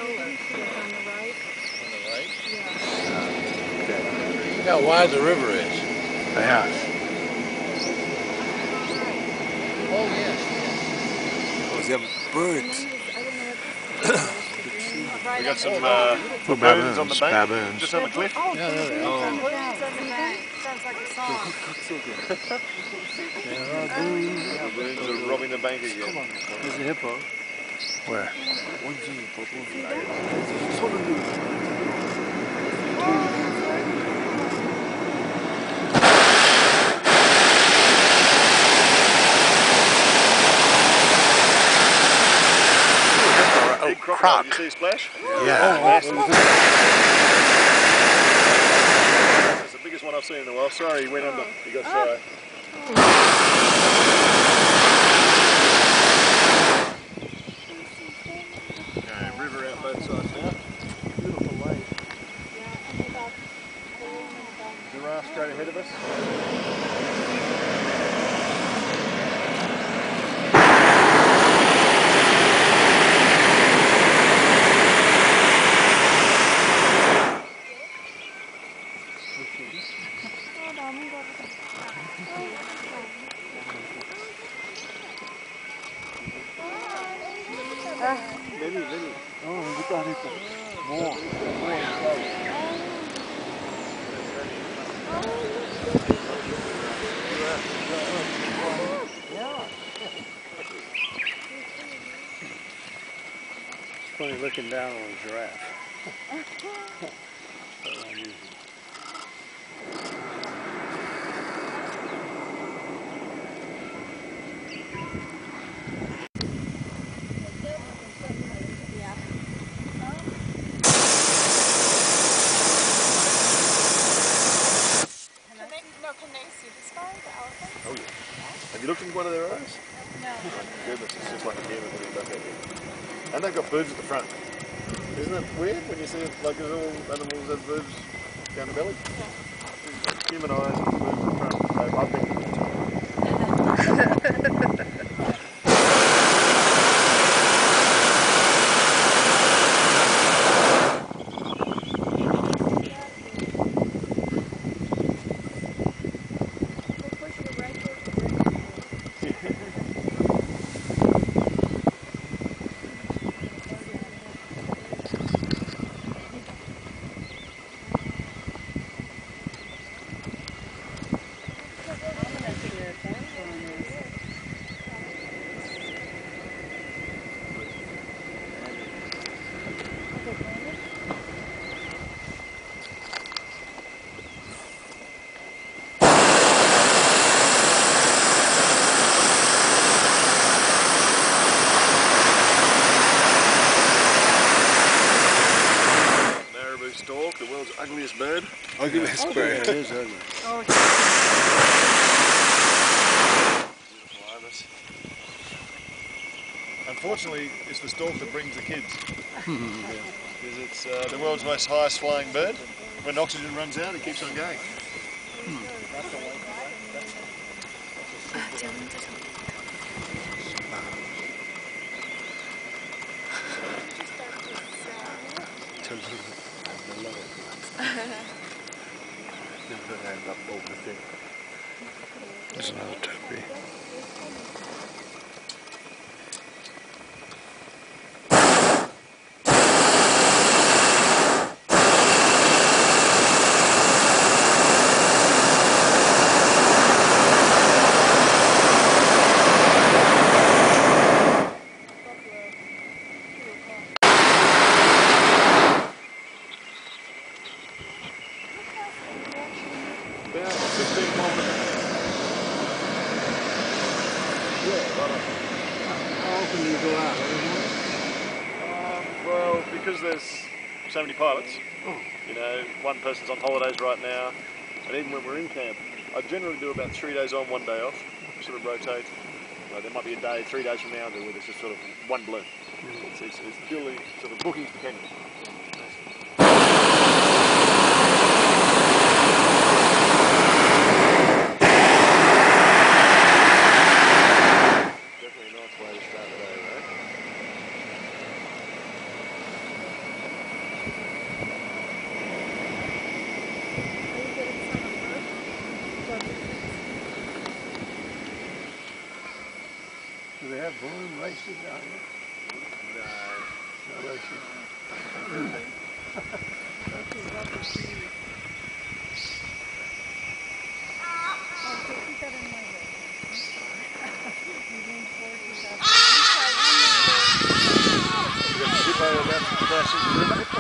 On the right? On the right? Yeah. Okay. Look how wide the river is. Yeah. Oh, yes. Oh, they have birds. We got some For baboons on the bank, baboons. just on the cliff. Oh, Yeah, there they are. baboons on the bank. Sounds like a song. Baboons are robbing the bank again. There's a hippo. Where? Big crocodile. You see a splash? Yeah. Massive. It's the biggest one I've seen in a while. Sorry, he went under. He got shy. Okay, river out both sides now. Beautiful lake. Giraffe straight ahead of us. Very. Oh, look at it. More. It's funny looking down on a giraffe. So unusual. Can they see the sky, the elephants? Oh yeah. Have you looked into one of their eyes? No. Goodness, it's just like a human looking back at you. And they've got birds at the front. Isn't it weird when you see it, like there's all animals have birds down the belly? Yeah. Human eyes and birds at the front. I've been stork, the world's ugliest bird. Ugliest bird. It is ugly. Beautiful ibis. Unfortunately, it's the stork that brings the kids. Because it's the world's most highest flying bird. When oxygen runs out, it keeps on going. There's another topi. About 15 kilometres. Yeah, right on. How often do you go out? Well, because there's so many pilots, you know, one person's on holidays right now, and even when we're in camp, I generally do about 3 days on, 1 day off, sort of rotate. There might be a day, 3 days from now, where there's just sort of one bloom. It's purely sort of bookings dependent. Definitely a nice way to start the day, right? have balloon races down here? No. No races. Hippo about crashing the river.